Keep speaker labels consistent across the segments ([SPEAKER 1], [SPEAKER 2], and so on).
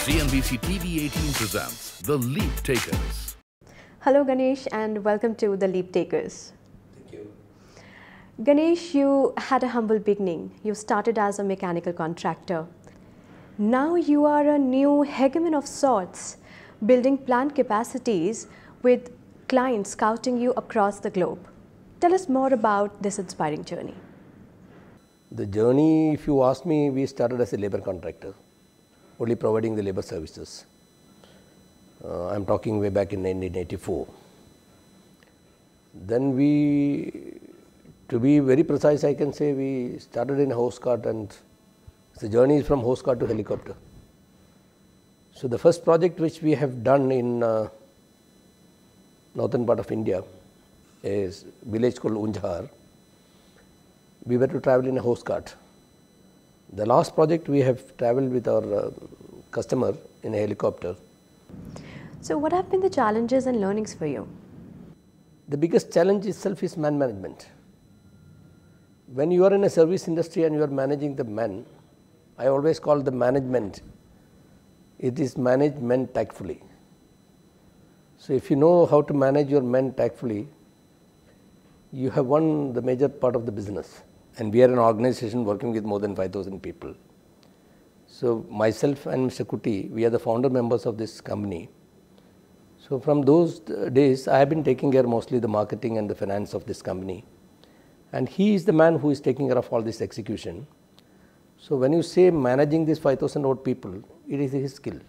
[SPEAKER 1] CNBC TV18 presents The Leap Takers.
[SPEAKER 2] Hello Ganesh and welcome to The Leap Takers.
[SPEAKER 3] Thank you.
[SPEAKER 2] Ganesh, you had a humble beginning. You started as a mechanical contractor. Now you are a new hegemon of sorts, building plant capacities with clients scouting you across the globe. Tell us more about this inspiring journey.
[SPEAKER 3] The journey, if you ask me, we started as a labor contractor, only providing the labor services. I am talking way back in 1984. Then to be very precise, I can say we started in a hose cart, and the journey is from hose cart to helicopter. So the first project which we have done in northern part of India is a village called Unjhar. We were to travel in a hose cart. The last project we have traveled with our customer in a helicopter.
[SPEAKER 2] So what have been the challenges and learnings for you?
[SPEAKER 3] The biggest challenge itself is man management. When you are in a service industry and you are managing the men, I always call the management, it is management tactfully. So if you know how to manage your men tactfully, you have won the major part of the business. And we are an organization working with more than 5,000 people. So myself and Mr. Kuti, we are the founder members of this company. So from those days, I have been taking care mostly the marketing and the finance of this company. And he is the man who is taking care of all this execution. So when you say managing these 5,000 odd people, it is his skill.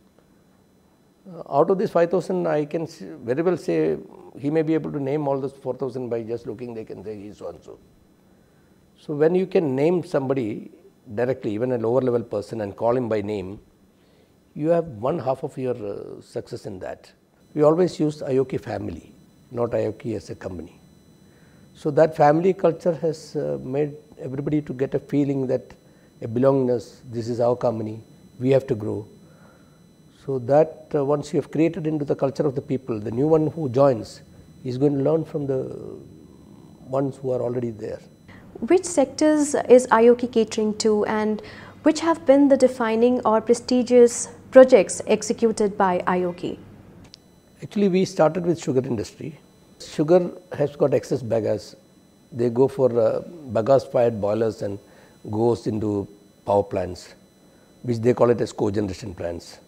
[SPEAKER 3] Out of this 5,000, I can very well say he may be able to name all those 4,000 by just looking, they can say he is so and so. So when you can name somebody directly, even a lower level person, and call him by name, you have one half of your success in that. We always use Ayoki family, not Ayoki as a company. So that family culture has made everybody to get a feeling that a belongingness, this is our company, we have to grow. So that once you have created into the culture of the people, the new one who joins is going to learn from the ones who are already there.
[SPEAKER 2] Which sectors is Ayoki catering to, and which have been the defining or prestigious projects executed by Ayoki?
[SPEAKER 3] Actually, we started with sugar industry. Sugar has got excess bagasse. They go for bagasse fired boilers and goes into power plants, which they call it as cogeneration plants.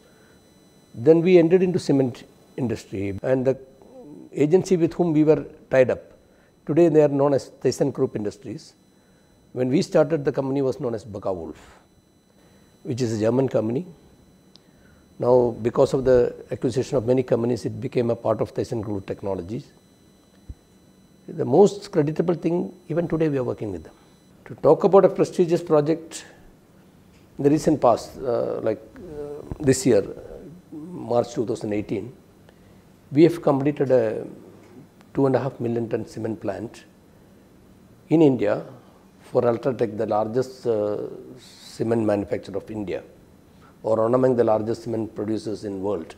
[SPEAKER 3] Then we entered into cement industry, and the agency with whom we were tied up, today they are known as ThyssenKrupp Industries. When we started, the company was known as Baka-Wolf, which is a German company. Now, because of the acquisition of many companies, it became a part of ThyssenKrupp Technologies. The most creditable thing, even today we are working with them. To talk about a prestigious project in the recent past, this year, March 2018, we have completed a 2.5 million ton cement plant in India for Ultratech, the largest cement manufacturer of India, or one among the largest cement producers in the world.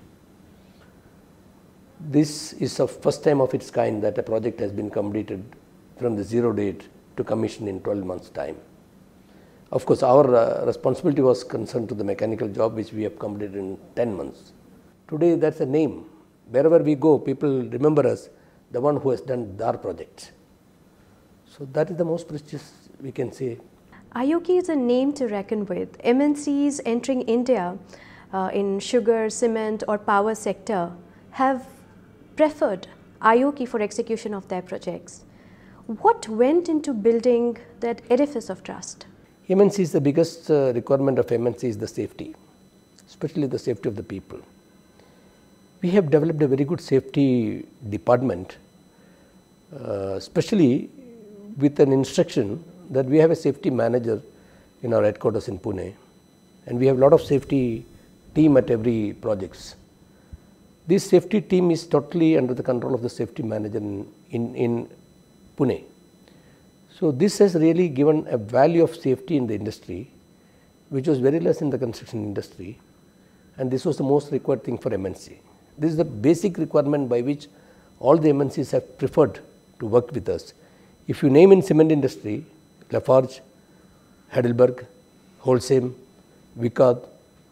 [SPEAKER 3] This is the first time of its kind that a project has been completed from the zero date to commission in 12 months' time. Of course, our responsibility was concerned to the mechanical job, which we have completed in 10 months. Today, that's a name. Wherever we go, people remember us, the one who has done our project. So that is the most prestigious we can say.
[SPEAKER 2] Ayoki is a name to reckon with. MNCs entering India in sugar, cement or power sector have preferred Ayoki for execution of their projects. What went into building that edifice of trust?
[SPEAKER 3] MNCs, the biggest requirement of MNC is the safety, especially the safety of the people. We have developed a very good safety department, especially with an instruction that we have a safety manager in our headquarters in Pune, and we have a lot of safety team at every projects. This safety team is totally under the control of the safety manager in Pune. So this has really given a value of safety in the industry, which was very less in the construction industry, and this was the most required thing for MNC. This is the basic requirement by which all the MNCs have preferred to work with us. If you name in cement industry, Lafarge, Heidelberg, Holcim, Vickard,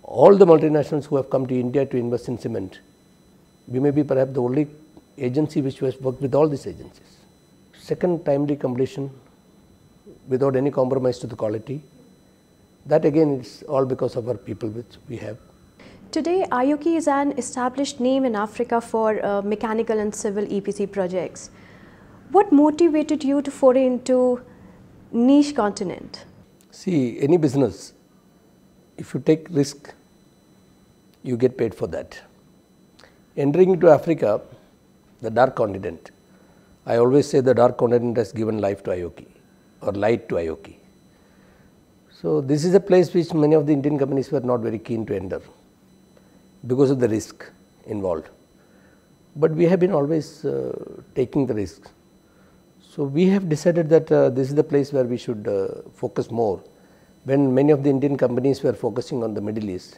[SPEAKER 3] all the multinationals who have come to India to invest in cement, we may be perhaps the only agency which has worked with all these agencies. Second, timely completion without any compromise to the quality. That again is all because of our people which we have.
[SPEAKER 2] Today, Ayoki is an established name in Africa for mechanical and civil EPC projects. What motivated you to foray into niche continent?
[SPEAKER 3] See, any business, if you take risk, you get paid for that. Entering into Africa, the dark continent, I always say the dark continent has given life to Ayoki or light to Ayoki. So, this is a place which many of the Indian companies were not very keen to enter because of the risk involved. But we have been always taking the risks. So, we have decided that this is the place where we should focus more. When many of the Indian companies were focusing on the Middle East,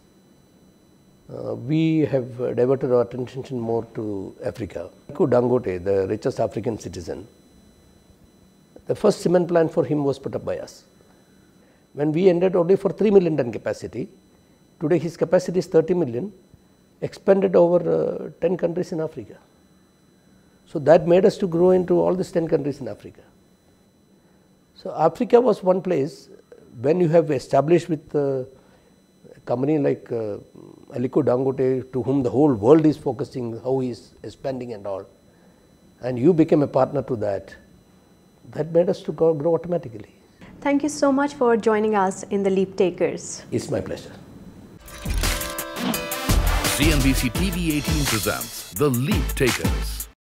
[SPEAKER 3] we have diverted our attention more to Africa. Aliko Dangote, the richest African citizen, the first cement plant for him was put up by us. When we ended only for 3 million ton capacity, today his capacity is 30 million, expanded over 10 countries in Africa. So, that made us to grow into all these 10 countries in Africa. So, Africa was one place when you have established with a company like Aliko Dangote, to whom the whole world is focusing, how he is expanding and all, and you became a partner to that, that made us to grow automatically.
[SPEAKER 2] Thank you so much for joining us in the Leap Takers.
[SPEAKER 3] It's my pleasure.
[SPEAKER 1] CNBC TV18 presents The Leap Takers.